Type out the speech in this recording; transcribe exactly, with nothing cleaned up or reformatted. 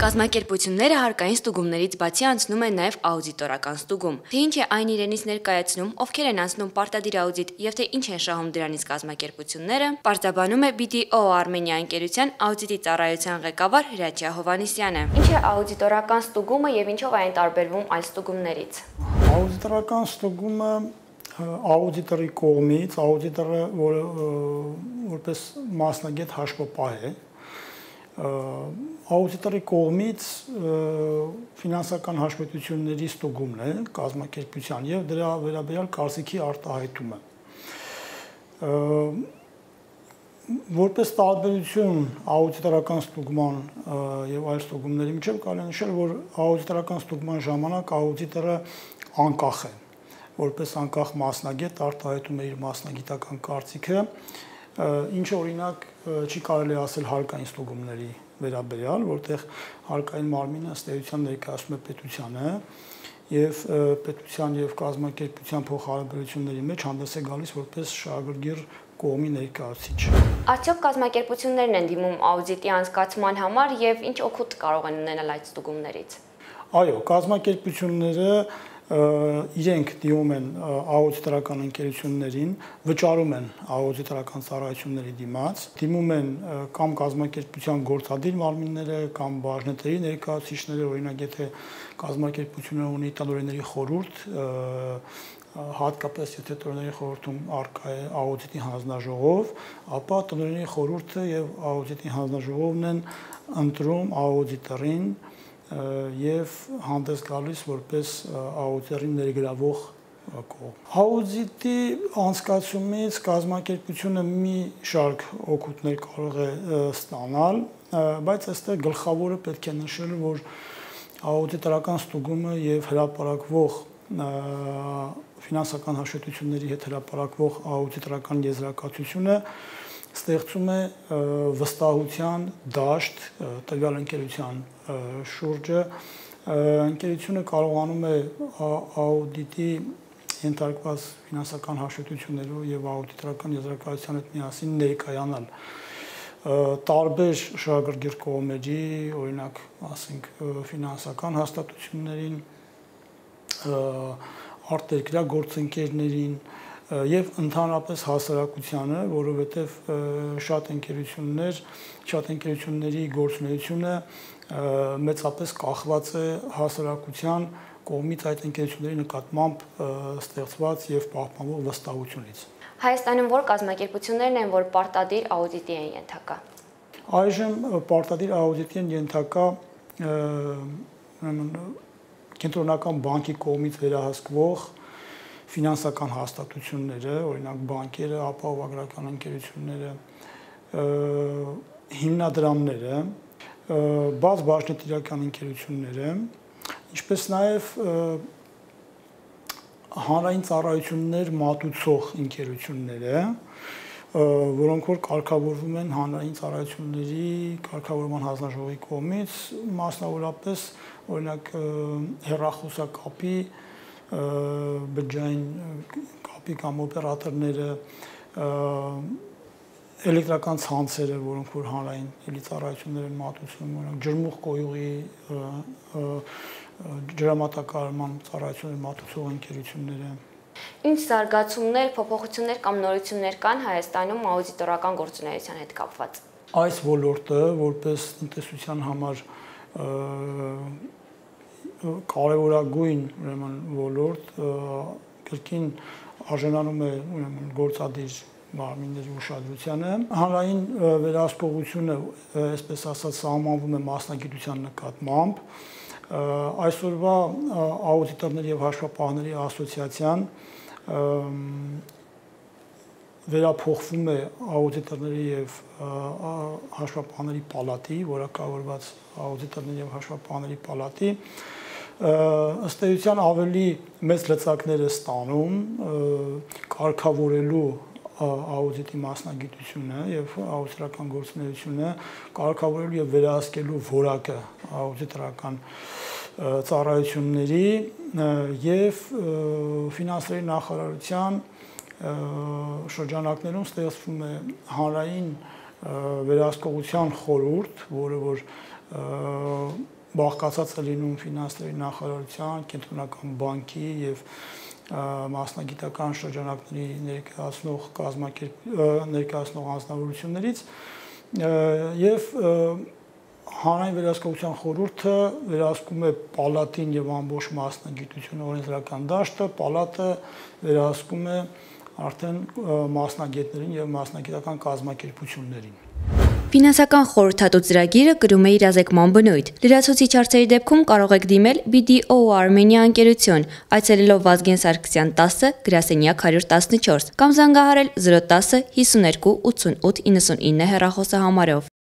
Կազմակերպությունները հարկային ստուգումներից բացի անցնում են նաև աուդիտորական ստուգում։ Թե ինչ է այն իրենից ներկայացնում, ովքեր են անցնում պարտադիր աուդիտ եւ թե ինչ են շահում դրանից կազմակերպությունները, պարզաբանում է բի դի օ Armenia ընկերության աուդիտի ծառայության ղեկավար Հրաչյա Հովհաննիսյանը։ Ինչ է աուդիտորական ստուգումը եւ ինչով այն տարբերվում այլ ստուգումներից։ Աուդիտորական ստուգումը աուդիտորի կողմից, աուդիտորը որպես մասնագետ հաշվապահ է, աուդիտորի կողմից ֆինանսական հաշվետվությունների ստուգումն է կազմակերպության եւ դրա վերաբերյալ կարծիքի արտահայտումը։ Որպես տարբերություն աուդիտորական ստուգման եւ այլ ստուգումների միջեւ կարելի է նշել, որ աուդիտորական ստուգման ժամանակ աուդիտորը անկախ է, որպես անկախ մասնագետ արտահայտում է իր մասնագիտական կարծիքը, ինչը օրինակ չի կարելի ասել հարկային ստուգումների վերաբերյալ, որտեղ հարկային մարմինը ըստ էության ներկայացնում է պետությանը եւ պետության եւ կազմակերպության փոխհարաբերությունների մեջ հանդես է գալիս որպես շահագրգիռ կողմի ներկայացուցիչ։ Արդյոք կազմակերպություններն են դիմում աուդիտի անցկացման համար եւ ինչ օգուտ կարող են ունենալ այդ ստուգումներից։ Այո, կազմակերպությունները իրենք դիմում են աուդիտորական ընկերություններին, վճարում են աուդիտորական ծառայությունների դիմաց, դիմում են կամ կազմակերպության գործադիր մարմինները կամ բաժնետերի ներկայացուցիչները, օրինակ եթե կազմակերպությունը ունի տնօրենների խորհուրդ, հատկապես եթե տնօրենների խորհրդում առկա է աուդիտի հանձնաժողով, ապա տնօրենների խորհուրդը եւ աուդիտի հանձնաժողովն են ընտրում աուդիտորին եւ հանդես գալիս որպես աուդիտորին ներգրավող կողմ։ Աուդիտի անցկացումից կազմակերպությունը մի շարք օգուտներ կարող է ստանալ, բայց այստեղ գլխավորը պետք է նշել, որ աուդիտորական ստուգումը եւ հրապարակվող ֆինանսական հաշվետվությունների հետ հրապարակվող աուդիտորական եզրակացությունը ստեղծում է վստահության դաշտ տվյալ ընկերության շուրջը, ընկերությունը կարողանում է աուդիտի ենթարկված ֆինանսական հաշվետվություններով եւ աուդիտորական եզրակացության հետ միասին ներկայանալ տարբեր շահագրգիռ կողմերի, օրինակ, ասենք, ֆինանսական հաստատություններին, արտերկրյա գործընկերներին եւ ընդհանրապես հասարակությանը, որովհետեւ շատ ընկերություններ, շատ ընկերությունների գործունեությունը մեծապես կախված է հասարակության կողմից այդ ընկերությունների նկատմամբ ստեղծված եւ պահպանվող վստահությունից։ Հայաստանում որ կազմակերպություններն են, որ պարտադիր աուդիտի են ենթակա։ Այժմ պարտադիր աուդիտի են ենթակա կենտրոնական բանկի կողմից վերահսկվող ֆինանսական հաստատությունները, օրինակ բանկերը, ապահովագրական ընկերությունները, հիմնադրամները, բաց բաժնետիրական ընկերությունները, ինչպես նաև հանրային ծառայություններ մատուցող ընկերությունները, որոնք որ կարգավորվում են հանրային ծառայությունների կարգավորման հանձնաժողովի կողմից, մասնավորապես օրինակ հեռախոսակապի բջջային կապի կամ օպերատորները, էլեկտրական ցանցերը, որոնք որ հանրային էլի ծառայություններ են մատուցում, օրինակ ջրմուղ կոյուղի ջրամատակարարման ծառայություններ մատուցող ընկերությունները։ Ինչ զարգացումներ, փոփոխություններ կամ նորություններ կան Հայաստանում աուդիտորական գործունեության հետ կապված։ Այս ոլորտը որպես տնտեսության համար կարևորագույն ուրեմն ոլորտ կրկին արժանանում է ուրեմն գործադիր մարմինների ուշադրությանը, հանրային վերահսկողությունը, այսպես ասած, սահմանվում է մասնագիտության նկատմամբ, այսօրվա աուդիտորների եւ հաշվապահների ասոցիացիան վերափոխվում է աուդիտորների եւ հաշվապահների պալատի, որակավորված աուդիտորների եւ հաշվապահների պալատի, ըստ էության ավելի մեծ լծակներ է ստանում կարգավորելու աուդիտի մասնագիտությունը եւ աուդիտորական գործունեությունը, կարգավորելու եւ վերահսկելու որակը աուդիտորական ծառայությունների եւ ֆինանսների նախարարության շրջանակներում ստեղծվում է հանրային վերահսկողության խորհուրդ, որը որ բաղկացած է լինում ֆինանսների նախարարության, կենտրոնական բանկի եւ մասնագիտական շրջանակների ներկայացնող կազմակերպ ներկայացնող անձնավորություններից եւ հանրային վերահսկողության խորհուրդը վերահսկում է պալատին եւ ամբողջ մասնագիտությունը օրենսդրական դաշտը, պալատը վերահսկում է արդեն մասնագետներին եւ մասնագիտական կազմակերպություններին։ Ֆինանսական խորհրդատու ծրագիրը կրում է իրազեկման բնույթ։ Լրացուցիչ հարցերի դեպքում կարող եք դիմել B D O Armenia ընկերություն, այցելելով Վազգեն Սարգսյան տասը, գրասենյակ հարյուր տասնչորս կամ զանգահարել զրո տասը հիսուներկու ութսունութ իննսունինը հեռախոսահամարով։